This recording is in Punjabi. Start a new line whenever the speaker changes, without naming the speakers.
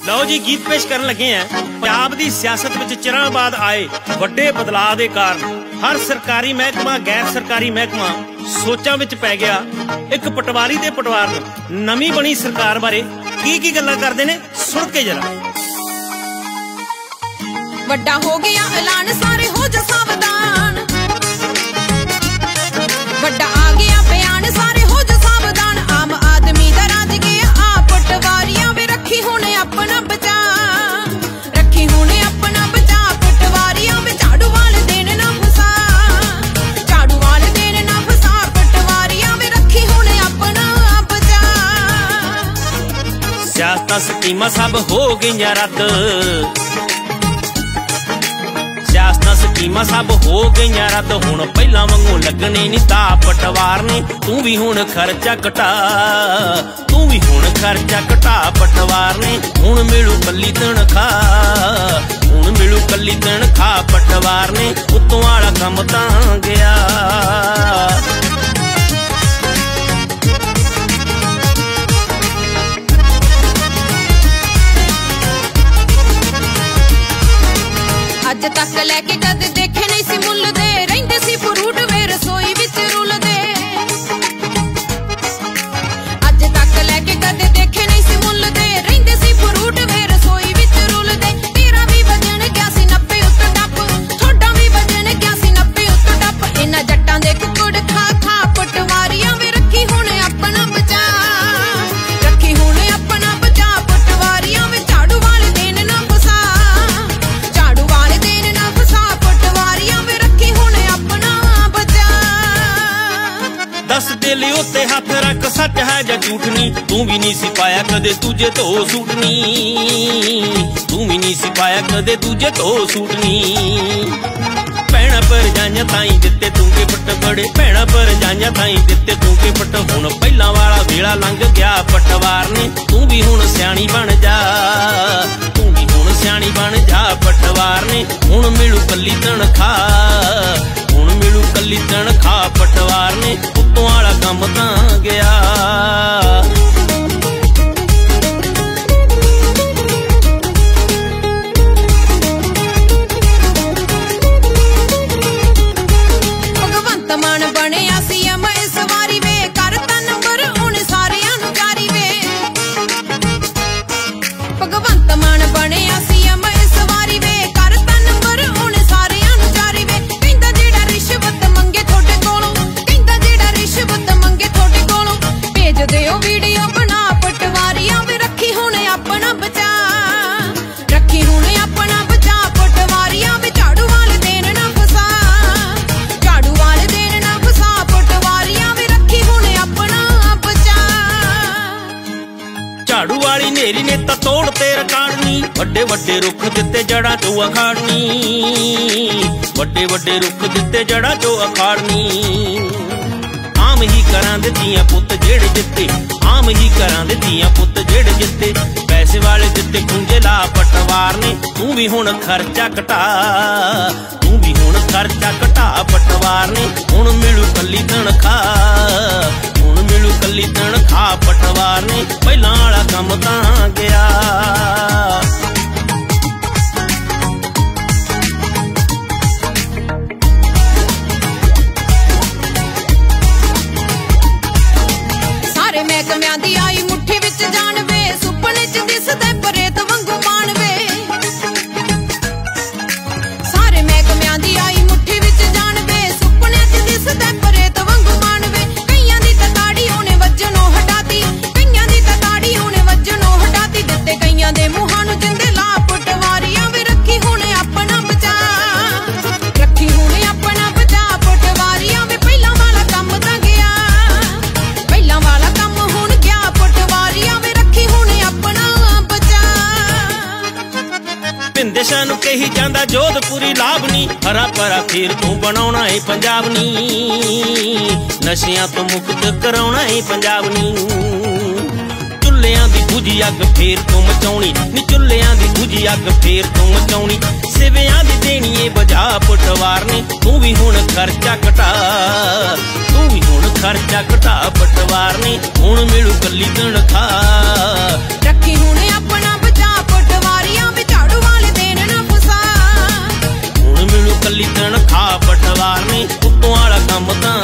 ਲਓ ਜੀ ਗੀਤ ਪੇਸ਼ ਕਰਨ ਲੱਗੇ ਆ। ਪੰਜਾਬ ਦੀ ਸਿਆਸਤ ਵਿੱਚ ਚਿਰਾਂ ਬਾਅਦ ਆਏ ਵੱਡੇ ਬਦਲਾਅ ਦੇ ਕਾਰਨ ਹਰ ਸਰਕਾਰੀ ਮਹਿਕਮਾ ਗੈਰ ਸਰਕਾਰੀ ਮਹਿਕਮਾ ਸੋਚਾਂ ਵਿੱਚ ਪੈ ਗਿਆ। ਇੱਕ ਪਟਵਾਰੀ ਦੇ ਪਟਵਾਰ ਨੂੰ ਨਵੀਂ ਬਣੀ ਸਰਕਾਰ ਬਾਰੇ ਕੀ ਗੱਲਾਂ ਕਰਦੇ ਨੇ ਸੁਣ ਕੇ ਜਰਾ।
ਵੱਡਾ ਹੋ ਗਿਆ ਐਲਾਨ ਸਾਰੇ ਹੋ ਜਾ ਸਾਵਧਾਨ, ਵੱਡਾ ਆ ਗਿਆ ਬਿਆਨ ਸਾਰੇ ਹੋ ਜਾ ਸਾਵਧਾਨ। ਆਮ ਆਦਮੀ ਦਾ ਰਾਜ ਗਿਆ ਆ ਪਟਵਾਰੀਆਂ ਵੇ ਰੱਖੀ ਹੁਣ ਆਪਣਾ ਬਚਾ, ਰੱਖੀ ਹੁਣ ਆਪਣਾ ਬਚਾ। ਪਟਵਾਰੀਆਂ ਵੇ ਝਾੜੂ ਵਾਲੇ ਦੇਣ ਨਾ ਫਸਾ, ਝਾੜੂ ਵਾਲੇ ਦੇਣ ਨਾ ਫਸਾ। ਪਟਵਾਰੀਆਂ ਵੇ ਰੱਖੀ ਹੁਣ ਆਪਣਾ ਬਚਾ।
ਸਿਆਸਤਾਂ ਸਕੀਮਾਂ ਸਭ ਹੋ ਗਈਆਂ ਰੱਦ, ਸਿਆਸਤਾਂ ਸਕੀਮਾਂ ਸਭ ਹੋ ਗਈਆਂ ਰੱਦ। ਹੁਣ ਪਹਿਲਾਂ ਵਾਂਗੂ ਲੱਗਣੇ ਨਹੀਂ ਤਾਂ ਪਟਵਾਰ ਨੇ। ਤੂੰ ਵੀ ਹੁਣ ਖਰਚਾ ਘਟਾ, ਤੂੰ ਵੀ ਹੁਣ ਖਰਚਾ ਘਟਾ। ਪਟਵਾਰ ਨੇ ਹੁਣ ਮਿਲੂ ਕੱਲੀ ਤਨਖਾਹ, ਹੁਣ ਮਿਲੂ ਕੱਲੀ ਤਨਖਾਹ। ਪਟਵਾਰ ਨੇ ਉੱਤੋਂ ਵਾਲਾ ਕੰਮ ਤਾਂ ਗਿਆ।
ਅੱਜ ਤੱਕ ਲੈ ਕੇ ਕਦੇ ਦੇਖੇ ਨਹੀਂ ਸੀ ਮੁੱਲ ਦੇ, ਰਹਿੰਦੇ ਸੀ ਫਰੂਟ ਵੇ ਰਸੋਈ ਵਿੱਚ ਰੁਲਦੇ। ਅੱਜ ਤੱਕ ਲੈ ਕੇ ਕਦੇ ਦੇਖੇ ਨਹੀਂ ਸੀ ਮੁੱਲ ਦੇ, ਰਹਿੰਦੇ ਸੀ ਫਰੂਟ ਵੇ ਰਸੋਈ ਵਿੱਚ ਰੁਲਦੇ। ਤੇਰਾ ਵੀ ਵਜਣ ਗਿਆ ਸੀ 90 ਉੱਤੋਂ ਟੱਪ, ਤੁਹਾਡਾ ਵੀ ਵਜਣ ਗਿਆ ਸੀ 90 ਉੱਤੋਂ ਟੱਪ। ਇਹਨਾਂ ਜੱਟਾਂ ਦੇ ਕੁੱਕੜ ਖਾ ਖਾ ਪਟਵਾਰੀਆਂ ਵੇ ਰੱਖੀ ਹੁਣ ਆਪਣਾ ਬਚਾ, ਰੱਖੀ ਹੁਣ ਆਪਣਾ ਬਚਾ। ਪਟਵਾਰੀਆਂ ਵੇ ਝਾੜੂ ਵਾਲੇ ਦੇਣ ਨਾ ਫਸਾ, ਝਾੜੂ ਵਾਲੇ ਦੇਣ ਨਾ ਫਸਾ। ਪਟਵਾਰੀਆਂ ਵੇ ਰੱਖੀ ਹੁਣ ਆਪਣਾ ਬਚਾ।
ਦੱਸ ਦਿਲ ਉੱਤੇ ਹੱਥ ਰੱਖ ਸੱਚ ਹੈ ਜਾਂ ਝੂਠ ਨੀ, ਤੂੰ ਵੀ ਨਹੀਂ ਸੀ ਪਾਇਆ ਕਦੇ ਦੂਜੇ ਤੋਂ ਸੂਟ ਨੀ, ਤੂੰ ਵੀ ਨਹੀਂ ਸੀ ਪਾਇਆ ਕਦੇ ਦੂਜੇ ਤੋਂ ਸੂਟ ਨੀ। ਭੈਣਾਂ ਭਰਜਾਈਆਂ ਤਾਈਂ ਦਿੱਤੇ ਤੂੰ ਕੇ ਫੱਟ ਬੜੇ, ਭੈਣਾਂ ਭਰਜਾਈਆਂ ਤਾਈਂ ਦਿੱਤੇ ਤੂੰ ਕੇ ਫੱਟ। ਹੁਣ ਪਹਿਲਾਂ ਵਾਲਾ ਵੇਲਾ ਲੰਘ ਗਿਆ ਪਟਵਾਰ ਨੇ। ਤੂੰ ਵੀ ਹੁਣ ਸਿਆਣੀ ਬਣ ਜਾ, ਤੂੰ ਵੀ ਹੁਣ ਸਿਆਣੀ ਬਣ ਜਾ। ਪਟਵਾਰ ਨੇ ਹੁਣ ਮਿਲੂ ਕੱਲੀ ਤਨਖਾਹ, ਹੁਣ ਮਿਲੂ ਕੱਲੀ ਤਨਖਾਹ। ਪਟਵਾਰ ਨੇ ਉੱਤੋਂ ਵਾਲਾ ਕੰਮ ਤਾਂ ਗਿਆ।
ਭਗਵੰਤ ਮਾਨ ਬਣਿਆ ਸੀ ਐਮ ਇਸ ਵਾਰੀ ਵੇ, ਕਰਤਾ ਨੰਬਰ ਉਹਨੇ ਸਾਰਿਆਂ ਨੂੰ ਜਾਰੀ ਵੇ। ਭਗਵੰਤ ਮਾਨ ਬਣਿਆ ਸੀ ਐਮ ਇਸ ਵਾਰੀ ਵੇ, ਕਰਤਾ ਨੰਬਰ ਉਹਨੇ ਸਾਰਿਆਂ ਨੂੰ ਜਾਰੀ ਵੇ। ਕਹਿੰਦਾ ਜਿਹੜਾ ਰਿਸ਼ਵਤ ਮੰਗੇ ਤੁਹਾਡੇ ਕੋਲੋਂ, ਕਹਿੰਦਾ ਜਿਹੜਾ ਰਿਸ਼ਵਤ ਮੰਗੇ ਤੁਹਾਡੇ ਕੋਲੋਂ, ਭੇਜ ਦਿਓ ਵੀਡੀਓ ਬਣਾ। ਪਟਵਾਰੀਆਂ ਵੇ ਰੱਖੀ ਹੁਣ ਆਪਣਾ ਬਚਾ, ਰੱਖੀ ਹੁਣ ਆਪਣਾ ਬਚਾ। ਪਟਵਾਰੀਆਂ ਵੇ ਝਾੜੂ ਵਾਲੇ ਦੇਣ ਨਾ ਫਸਾ, ਝਾੜੂ ਵਾਲੇ ਦੇਣ ਨਾ ਫਸਾ। ਪਟਵਾਰੀਆਂ ਵੇ ਰੱਖੀ ਹੁਣ ਆਪਣਾ ਬਚਾ।
ਝਾੜੂ ਵਾਲੀ ਨੇਰੀ ਨੇ ਤਾਂ ਤੋੜ ਤੇ ਰਕਾੜਨੀ, ਵੱਡੇ ਵੱਡੇ ਰੁੱਖ ਦਿੱਤੇ ਜੜਾਂ ਚੋਂ ਅਖਾੜਨੀ, ਵੱਡੇ ਵੱਡੇ ਰੁੱਖ ਦਿੱਤੇ ਜੜਾਂ ਚੋਂ ਅਖਾੜਨੀ। ਆਮ ਹੀ ਘਰਾਂ ਦੇ ਧੀਆਂ ਪੁੱਤ ਜਿਹੜੇ ਜਿੱਤੇ, ਆਮ ਹੀ ਘਰਾਂ ਦੇ ਧੀਆਂ ਪੁੱਤ ਜਿਹੜੇ ਜਿੱਤੇ। ਪੈਸੇ ਵਾਲੇ ਦਿੱਤੇ ਖੁੰਝੇ ਲਾ ਪਟਵਾਰ ਨੇ। ਤੂੰ ਵੀ ਹੁਣ ਖਰਚਾ ਘਟਾ, ਤੂੰ ਵੀ ਹੁਣ ਖਰਚਾ ਘਟਾ। ਪਟਵਾਰ ਨੇ ਹੁਣ ਮਿਲੂ ਕੱਲੀ ਤਨਖਾਹ, ਹੁਣ ਮਿਲੂ ਕੱਲੀ ਤਨਖਾਹ। ਪਟਵਾਰ ਨੇ ਪਹਿਲਾਂ ਵਾਲਾ ਕੰਮ ਤਾਂ ਗਿਆ।
ਸਾਰੇ ਮਹਿਕਮਿਆਂ ਦੀ ਆਈ ਮੁੱਠੀ ਵਿੱਚ ਜਾਣ ਵੇ, ਸੁਪਨੇ ਚ ਦਿਸਦੇ ਪ੍ਰੇਤ ਵਾਂਗੂ ਬਾਣ ਵੇ। ਸਾਰੇ ਮਹਿਕਮਿਆਂ ਦੀ ਆਈ ਮੁੱਠੀ ਵਿੱਚ ਜਾਣ ਵੇ, ਸੁਪਨੇ ਚ ਦਿਸਦੇ ਪ੍ਰੇਤ ਵਾਂਗੂ ਬਾਣ ਵੇ। ਕਈਆਂ ਦੀ ਤਾਂ ਤਾੜੀ ਉਹਨੇ ਵੱਜਣੋਂ ਹਟਾਤੀ, ਕਈਆਂ ਦੀ ਤਾਂ ਤਾੜੀ ਉਹਨੇ ਵੱਜਣੋਂ ਹਟਾਤੀ। ਦਿੱਤੇ ਕਈਆਂ ਦੇ ਮੂੰਹਾਂ ਨੂੰ ਜਿੰਦੇ ਲਾ। ਪਟਵਾਰੀਆਂ ਵੇ ਰੱਖੀ ਹੁਣ ਆਪਣਾ ਬਚਾ, ਰੱਖੀ ਹੁਣ ਆਪਣਾ ਬਚਾ। ਪਟਵਾਰੀਆਂ ਵੇ ਪਹਿਲਾਂ ਵਾਲਾ ਕੰਮ ਤਾਂ ਗਿਆ, ਪਹਿਲਾਂ ਵਾਲਾ ਕੰਮ ਹੁਣ ਗਿਆ। ਪਟਵਾਰੀਆਂ ਵੇ ਰੱਖੀ ਹੁਣ ਆਪਣਾ ਬਚਾ।
ਭਿੰਦੇਸ਼ਾਂ ਨੂੰ ਕਹੀ ਜਾਂਦਾ ਜੋਧਪੁਰੀ ਲਾਭਨੀ, ਹਰਾ ਭਰਾ ਫੇਰ ਤੂੰ ਬਣਾਉਣਾ ਏ ਪੰਜਾਬ ਨੀ, ਨਸ਼ਿਆਂ ਤੋਂ ਮੁਕਤ ਕਰਾਉਣਾ ਏ ਪੰਜਾਬ ਨੀ। ਚੁੱਲ੍ਹਿਆਂ ਦੀ ਬੁਝੀ ਅੱਗ ਫੇਰ ਤੋਂ ਮਚਾਉਣੀ ਨੀ, ਚੁੱਲ੍ਹਿਆਂ ਦੀ ਬੁਝੀ ਅੱਗ ਫੇਰ ਤੋਂ ਮਚਾਉਣੀ। ਸਿਵਿਆਂ ਦੀ ਦੇਣੀ ਏ ਬਜਾ। ਪਟਵਾਰ ਨੇ ਤੂੰ ਵੀ ਹੁਣ ਖਰਚਾ ਘਟਾ, ਤੂੰ ਵੀ ਹੁਣ ਖਰਚਾ ਘਟਾ। ਪਟਵਾਰ ਨੇ ਹੁਣ ਮਿਲੂ ਕੱਲੀ ਤਨਖਾਹ,
ਰੱਖੀ ਹੁਣ ਆਪਣਾ ਬਚਾ।
कली तनखा पटवार ने उत्तों वाला काम तां